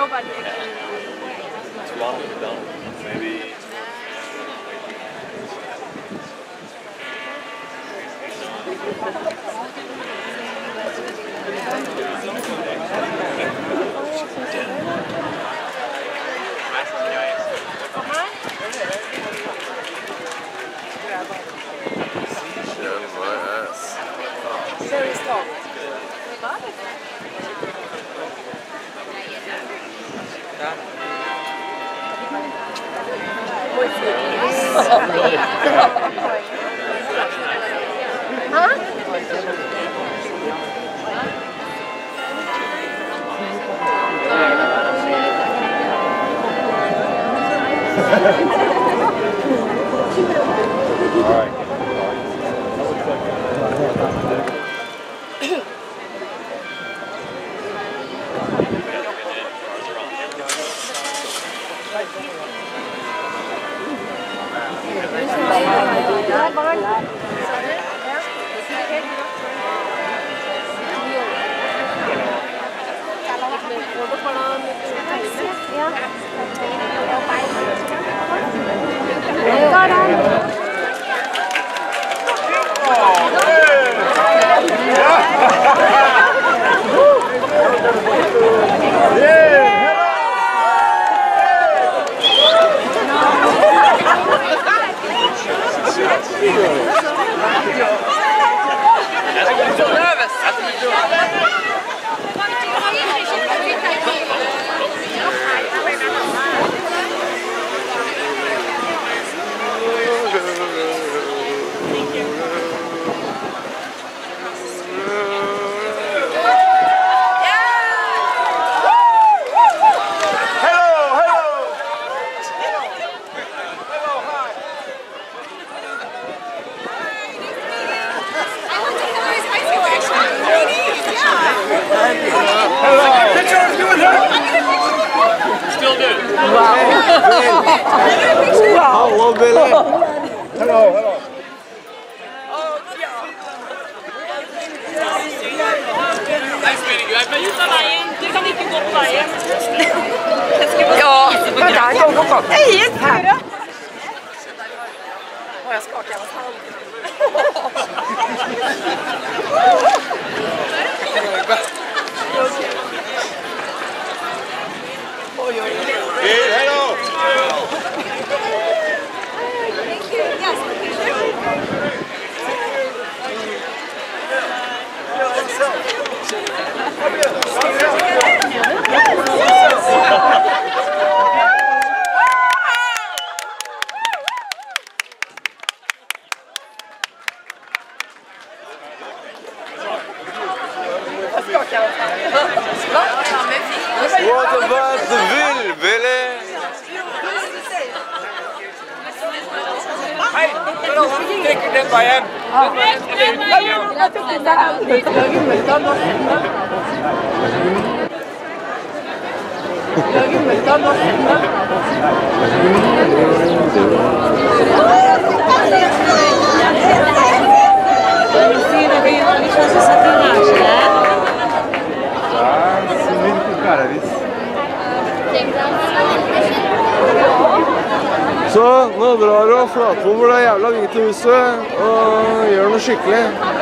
Nobody. Too long we've done. Maybe. Very strong. Hello, Billy. Hello. Nice meeting you. I bet you thought I am. Du kan ikke gå på veien. Ja, men det er jo godt. Hei, her. Å, jeg skaker av oss her. Hello. What about the Ville, Billy? Hei, drikker den veien. Så nå drar du og flatbommer det jævla hvite huset og gjør noe skikkelig.